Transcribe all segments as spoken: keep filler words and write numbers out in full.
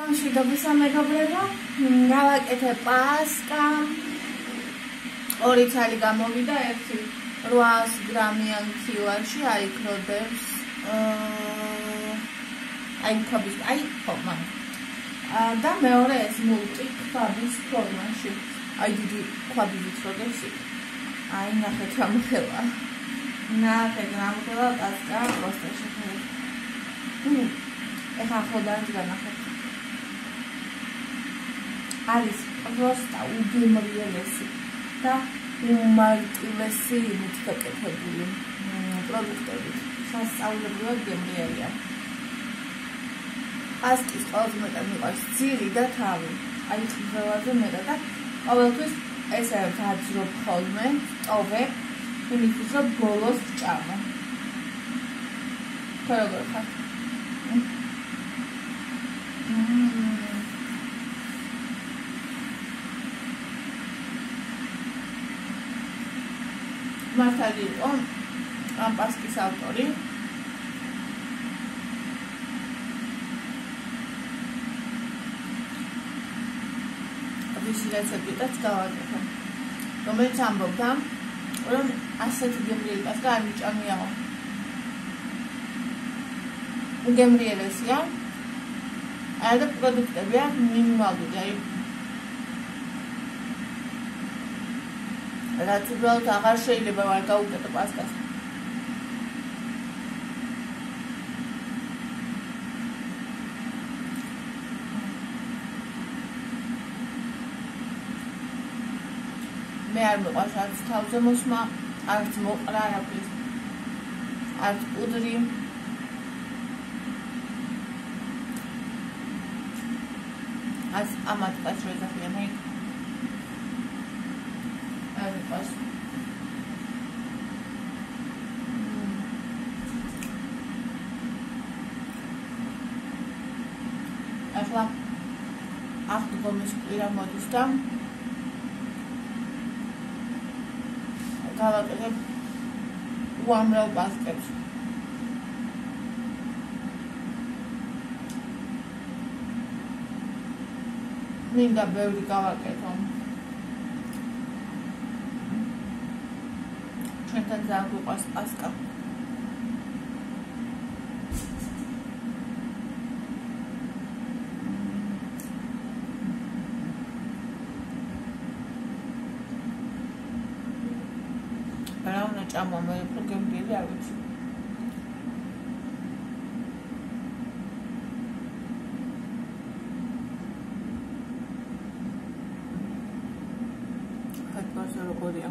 მშვიდობის მეგობრებო, გავაკეთე პასკა. ორი ცალი გამოვიდა, ერთი რვაას გრამიან ქილაში, აი ქროდებს. აი ქვაბის, აი ხომა. და მეორე ეს მულტი ქვაბის ფორმაში. აი დიდი ქვაბის როდებს. აი ნახეთ რა მოხელა. ნახეთ რა მოხელა პასკა პროსტა შეხედეთ. ეხა ხოდარ განახეთ. არის პროსტა უგემრიელესი და უმარტივესი მითკეთებული პროდუქტები. სასწაულებრივად გემრიელია. პასკის ყველაზე მეტად მიყვარს ძილი და თავი. აი ყველაზე მეტად და ყოველთვის ესე ვაძრობ ხოლმე, ტოვებ, იმისთვის რომ ბოლოს ვჭამო. ხო როგორ ხარ? მართალი იყო ამ პასკის ავტორი. ვისი რეცეპტიც გავაკეთე. რომელიც ამბობდა, რომ ასეთი გემრიელი პასკა არ მიჭამიაო. გემრიელესია. არა და პროდუქტებია მინიმალური, აი რაც უბრალოდ აღარ შეიძლება ვარ გავუკეთო პასკას. მე არ მიყვარს არც თავზე მოსმა, არც მოყრა არაფრის, არც პუდრი. არც ამათ კაც რო ეძახიან, აი არ მიყვარს. ახლა აღდგომის კვირა მოდის და გავაკეთებ უამრავ პასკებს. მინდა ბევრი გავაკეთო. ჩვენთან ძალიან გვიყვარს პასკა. რა უნდა ჭამო მე უფრო გემრიელი არ ვიცი. ხატვაზე როგორია.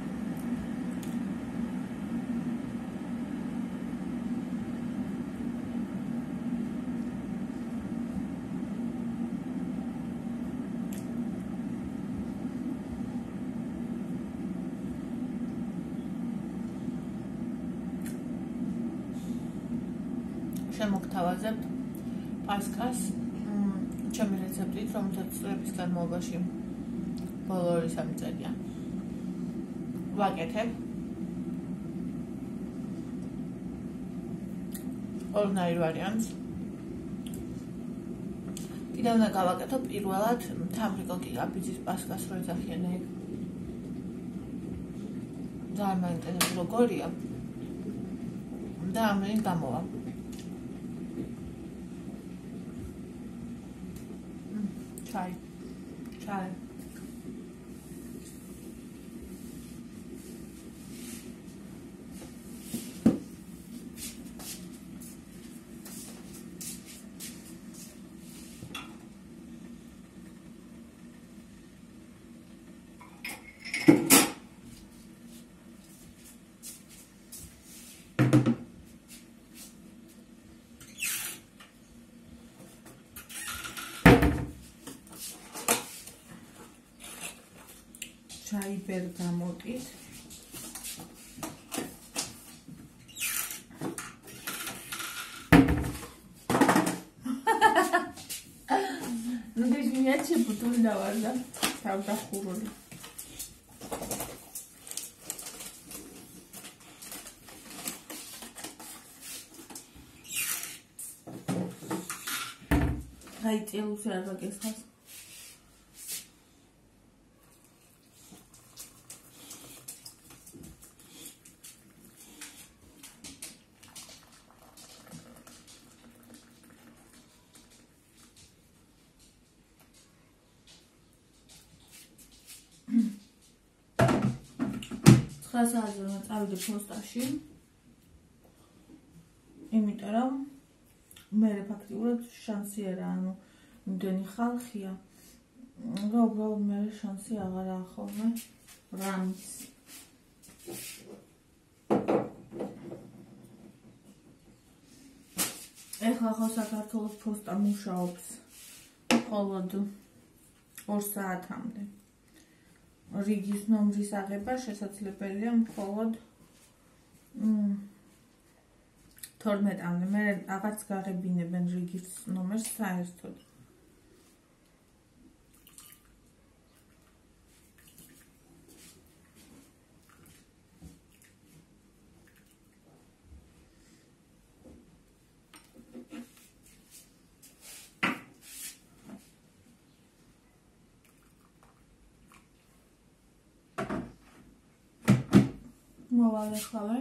შემოგთავაზებთ პასკას ჩემი რეცეპტით, რომელსაც წლების განმავლობაში ბოლო ორი სამი წელია ვაკეთებ. ორნაირ ვარიანტს. კიდევ უნდა გავაკეთო პირველად თამრიკო გიგაბიძის პასკას რო ეძახიან ეგ. ძალიან მაინტერესებს როგორია და ამერი გამოვა. Try. Try. Chai bergamotით. Nu deci mi-a ce putul de avea, sau da curul. ხაი წელუს არ გაკესხას. ცხრასაათზე უნდა წავიდე ფოსტაში. იმიტომ რომ მე ფაქტიურად შანსი არა, ანუ იმდენი ხალხია, რომ უბრალოდ მე შანსი აღარ ახოვნე რამის. ეხლა ხო საქართველოს ფოსტა მუშაობს მხოლოდ ორ საათამდე. რიგის ნომრის აღება შესაძლებელია მხოლოდ თორმეტამდე. მე აღარც გაღებინებენ რიგის ნომერს საერთოდ. მოვალე ხალე.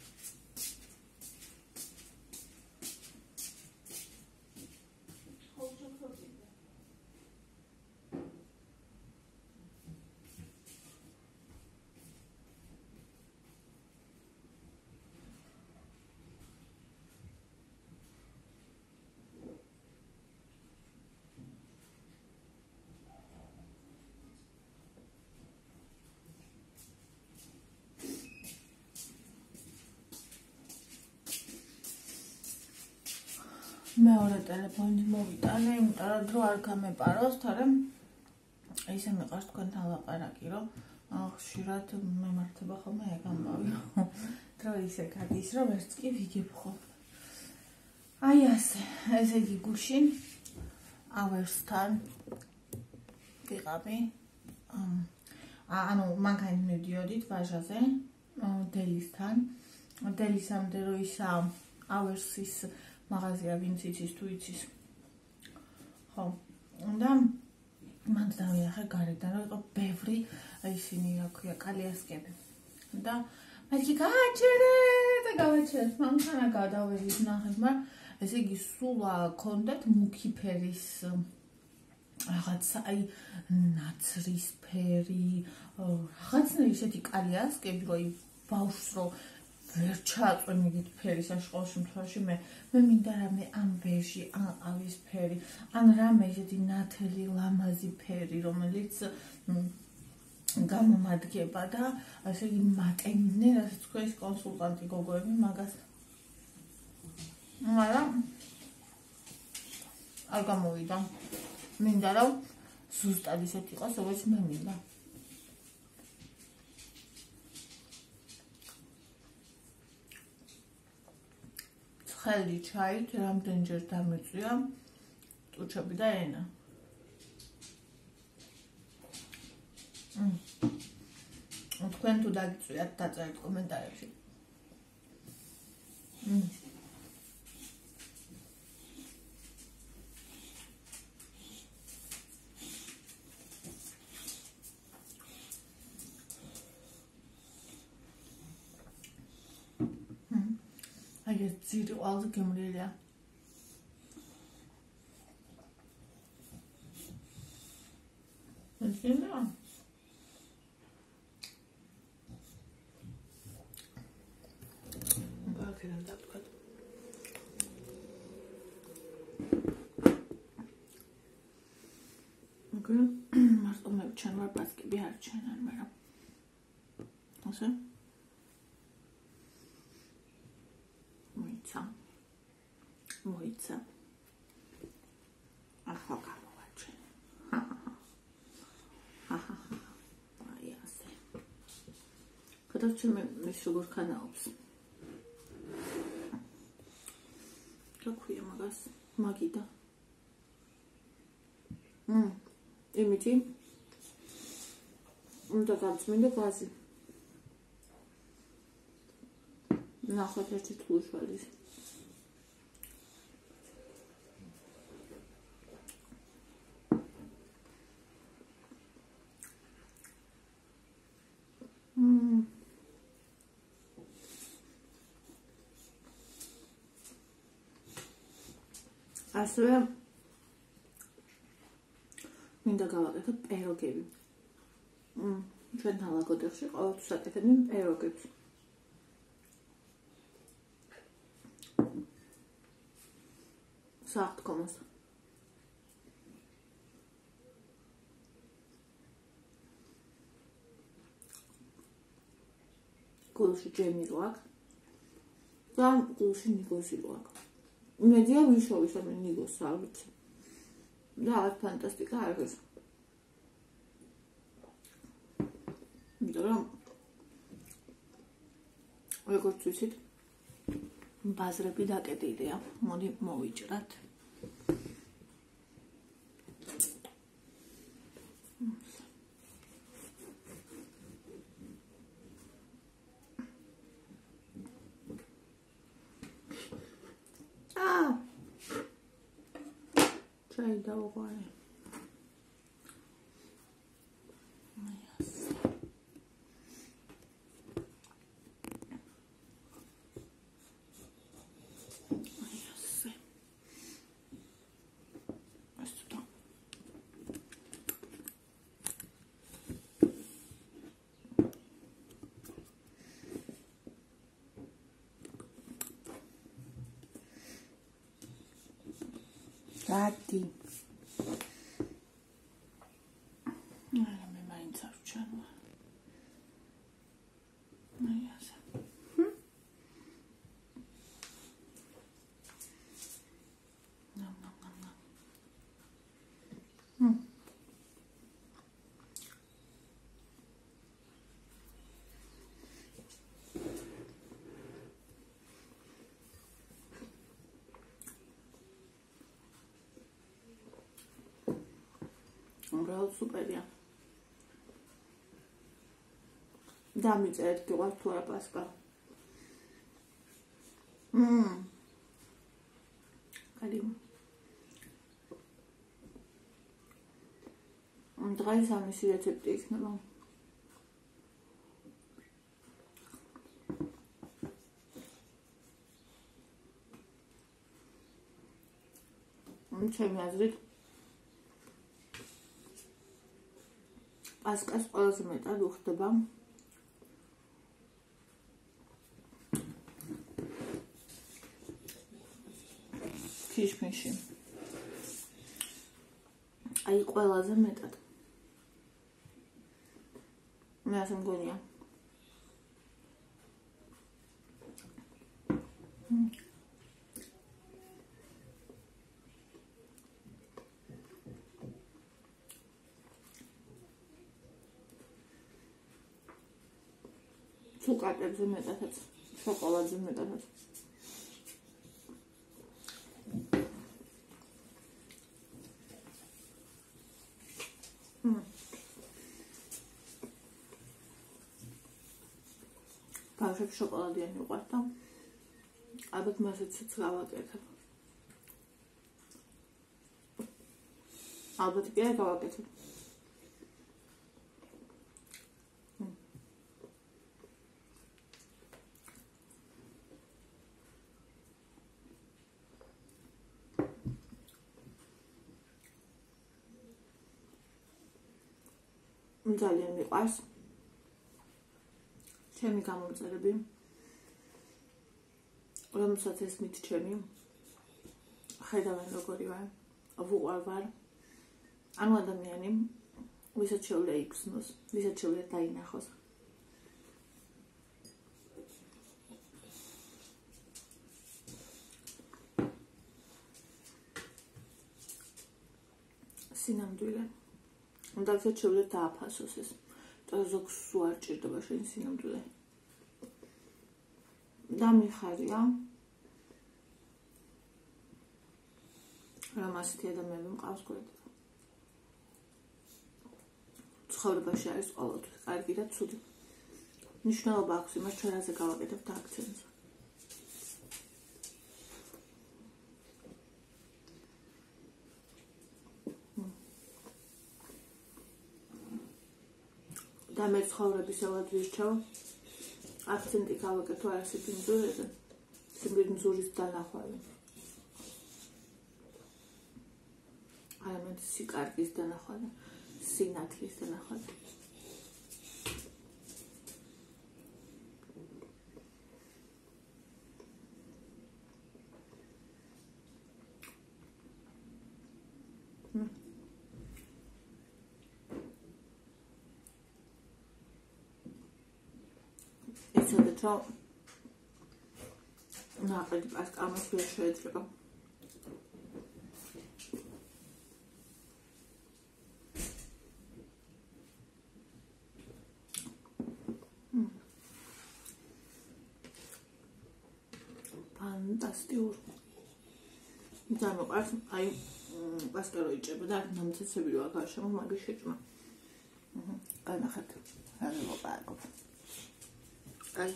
მეორე ტელეფონი მოვიტანე, იმიტომ რომ დრო არ გამეპაროს, თორემ ისე მიყვარს თქვენთან ლაპარაკი, რომ ხშირად მემართება ხოლმე ეგ ამბავი. დრო ისე გადის, რომ ვერც კი ვიგებ ხოლმე. აი ასე, ესე იგი გუშინ ავერსთან ვიყავი. ანუ მანქანით მივდიოდით ვაჟაზე, დელისთან. დელისამდე რო ისა ავერსის მაღაზია ვინც იცის თუ იცის. ხო, და მან დავიახე გარედან, რომ იყო ბევრი ისინი, რა ქვია, კალიასკები. და მეთქი გააჩერეთ და გავაჩერეთ. მანქანა გადავედით ნახეთ, მაგრამ ესე იგი სულ აქონდათ მუქი ფერის რაღაცა, აი ნაცრისფერი, რაღაცნაირი ისეთი კალიასკები, რომ ბავშვს რო ვერ ჩააწვენიგით ფერი საშუალო შემთხვევაში მე მე მინდა რამე ან ბეჟი, ან ყავისფერი, ან რამე ისეთი ნათელი ლამაზი ფერი, რომელიც გამომადგება და ასე იგი მატენდნენ, რასაც თქვენ კონსულტანტი გოგოები მაგას. მაგრამ არ გამოვიდა. მინდა რომ ზუსტად ისეთი იყოს, როგორც მე მინდა. ხელი ჩაით რამდენჯერ დამეწვია ტუჩები და ენა. თქვენ თუ დაგიწვიათ, დაწერეთ კომენტარებში. აი ეს ძირი ყველაზე გემრიელია. ესეა. ბაქერან დავთქვათ. მოგე მარტო მე ჩან ვარ პასკები არ ჩანან, მაგრამ ასე მოიცა მოიცა ახლა გამოვაჩენ. აი ასე გადავჩემ ეს როგორ ხანაობს. რა ქვია მაგას? მაგიდა. მმ იმითი უნდა გავწმინდე გაზი. ნახოთ ერთი თულშვალის. ასევე მინდა გავაკეთო პეროგები. მ ჩვენთან ლაგოდეხში ყოველთვის აკეთებენ პეროგებს. საახთქომოს. გულში ჯემი რო აქვს და გულში ნიგოზი რო აქვს. მედია ვიშოვის ამ ნიგოს არ ვიცი. და არ ფანტასტიკა არის. მაგრამ როგორც ვიცით ბაზრები დაკეტილია. მოდი მოვიჭრათ. Čaj da ugore. Gatti. Allora mi va in sarciano. Yes. Hm? No, no, no, no. Hm. Uბრალოდ სუპერია. დამიწერეთ გიყვართ თუ არა პასკა. მმ. კაი. დღეს ამისი რეცეპტი იქნება. ჩემი აზრით პასკას ყველაზე მეტად უხდება ქიშმიში. აი ყველაზე მეტად. მე ასე მგონია. Cukatებზე მეტადაც, შოკოლადზე მეტადაც. ბავშვებს შოკოლადიანი უყვართ და ალბათ მასეც გავაკეთებ. ალბათ კი არ გავაკეთებ. ძალიან მიყვარს ჩემი გამომწერები, რომელსაც ეს მით ჩემი ხედავენ როგორი ვარ, ვუყვარ ვარ, ანუ ადამიანი, ვისაც შეუძლია იგრძნოს, ვისაც შეუძლია დაინახოს. სინამდვილე. და ვისაც შეუძლია დააფასოს ეს. და ზოგს უარ ჭირდება შენი სინამდვილე. და მიხარია რომ ასეთი ადამიანები მყავს გვერდით. ცხოვრებაში არის ყოველთვის კარგი და ცუდი. მნიშვნელობა აქვს იმას, ჩვენ რაზე გავაკეთებთ აქცენტს. და მე ცხოვრებისეულად ვირჩევ აქცენტი გავაკეთო არასეთი მძურზე, სიმბირ მძურის დანახვალი. მეტი სიკარგის დანახვა და სინათლის დანახვა. იცოდეთ რომ ნაყიდი პასტა ამას ვერ შეიძლება. Fantastisch. Dann noch erst ein Asteroid, aber da haben wir jetzt wieder gar schon mal geschickt mal. Mhm. Keine hat. Hallo Baba. Ei.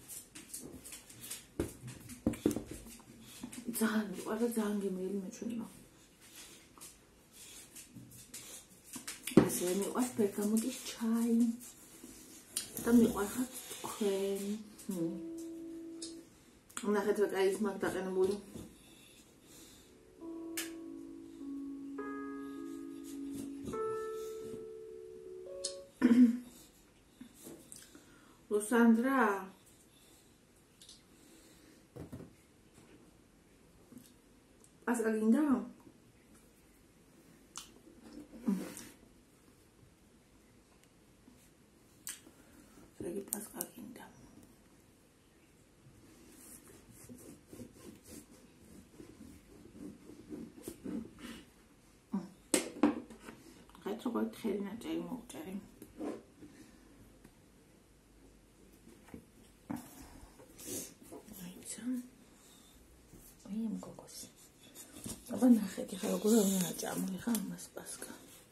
Dann, oder sagen Gemälde mit schon noch. Also mir was bei kann man dich chai. Dann mir was hat Creme. Hm. Und nachher wird alles mag da eine Mode. Sandra. Pasa linda. Lagi pasa linda. Retro training at day more day. Oye, cocos. Aba naxeti xa როგორ აჭამო ხა ამას პასკა.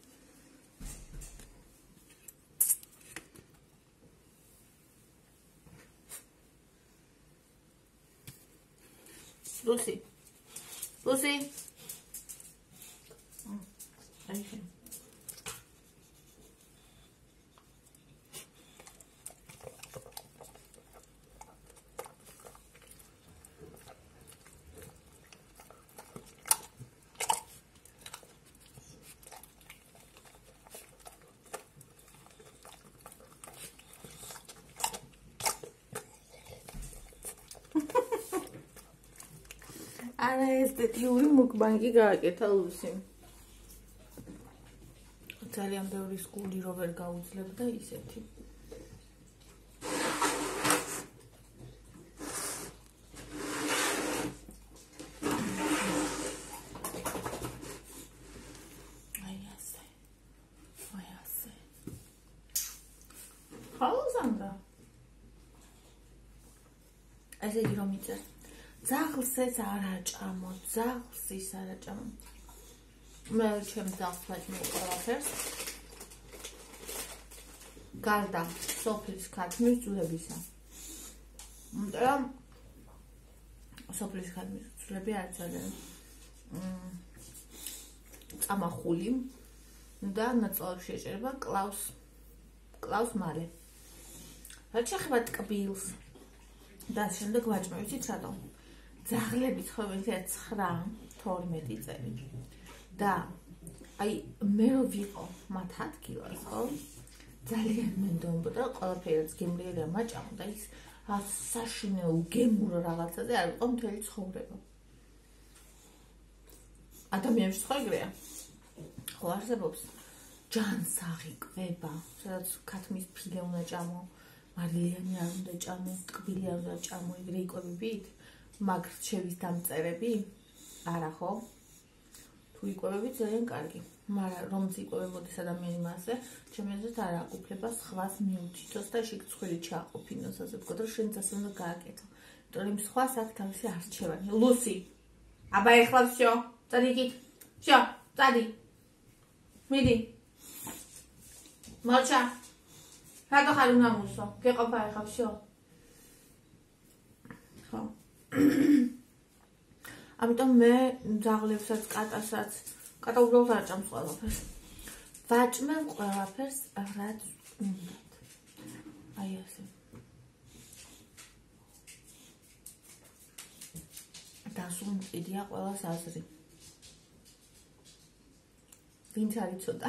Lucy. Lucy. Ay. Ana estetიური მუკბანგი გააკეთა ლუსიმ. ძალიან ბევრი სკული რო ვერ გაუძლებდა ისეთი. აი ასე. აი ასე. ხალხ ზანდა. ესე იგი რომ იწერ. ძაღლსეც არ აჭამო, ძაღლს ის არ აჭამო. მე ჩემს ძაღლს ვაჭმევ ყველაფერს. გარდა სოფლის ქათმის ძვლებისა. და სოფლის ქათმის ძვლები არ ძალიან წამახული და ნაწილობრივ შეჭერება კლავს კლავს მალე. რაც შეეხება ტკბილს და შემდეგ ვაჭმევ იცით რატომ? ძაღლები ცხოვრობენ ცხრა თორმეტი წელი და აი მე რო ვიყო მათ ადგილას ხო ძალიან მენდობოდა ყველაფერს გემრიელი მაჭამ და ის საშინაო გემურ რაღაცაზე არ იყო მთელი ცხოვრება ადამიანის ცხოვრება ხო არსებობს ჯანსაღი კვება სადაც ქათმის ფილე უნდა ჭამო მარილიანი არ უნდა ჭამო ტკბილი არ უნდა ჭამო ეგრე იკვებებით მაგრჩევის დამწერები არა ხო თუ იკვებები ძალიან კარგი მაგრამ რომ იკვებებოდეს ადამიანი მასზე ჩემი აზრით არ აკუფლება სხვას მიუთითოს და შიგ ცხვირი ჩააყოფინოს ასე ვთქვათ რომ შენც ასე უნდა გააკეთო იმიტომ რომ სხვას აქვს თავისი არჩევანი ლუსი აბა ეხლა всё წადი იქით всё წადი მიდი მალჩა რატო ხარ უნდა მოსო გეყოფა ეხლა всё ხო ამიტომ მე ძაღლებსაც კატასაც კატა უბრალოდ არ ჭამს ყველაფერს ვაჭმევ ყველაფერს რაც უნდათ აი ასე დასუმწიდია ყველას აზრი ვინც არ იცოდა.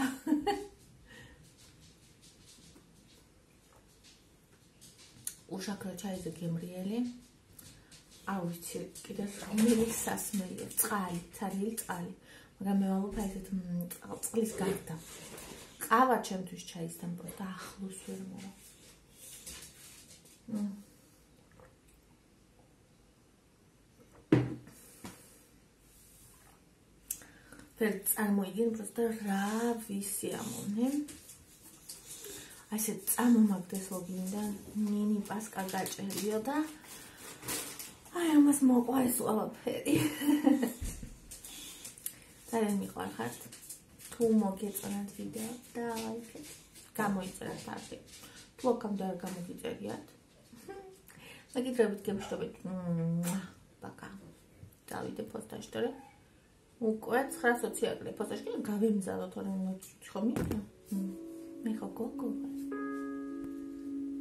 უშაქრო ჩაიზე გემრიელი. არ ვიცი, კიდე რომელი სასმელია, წყალი, ცარიელი წყალი. მაგრამ მე ვამბობ ესეთ წყლის გარდა. ყავა ჩემთვის ჩაისთან პროტა ახლოს ვერ მოვა. ვერ წარმოიგენ პროტა რა ვისიამოვნე. ასე წამომაგდეს ლოგინიდან ნინი პასკა გაჭერიო და აი ამას მოყვა ეს ყველაფერი. ძალიან მიყვარხართ. თუ მოგეწონათ ვიდეო და ლაიქეთ. გამოიწერეთ არხი. თუ აქამდე არ გამოგიწერიათ. მოგიძებით გემშვიდობით. პაკა. დავიდე პოსტაში და უკვე ცხრა სოციალური პოსტაში გავიმზადოთ რომ ხომ მე ხო გოგო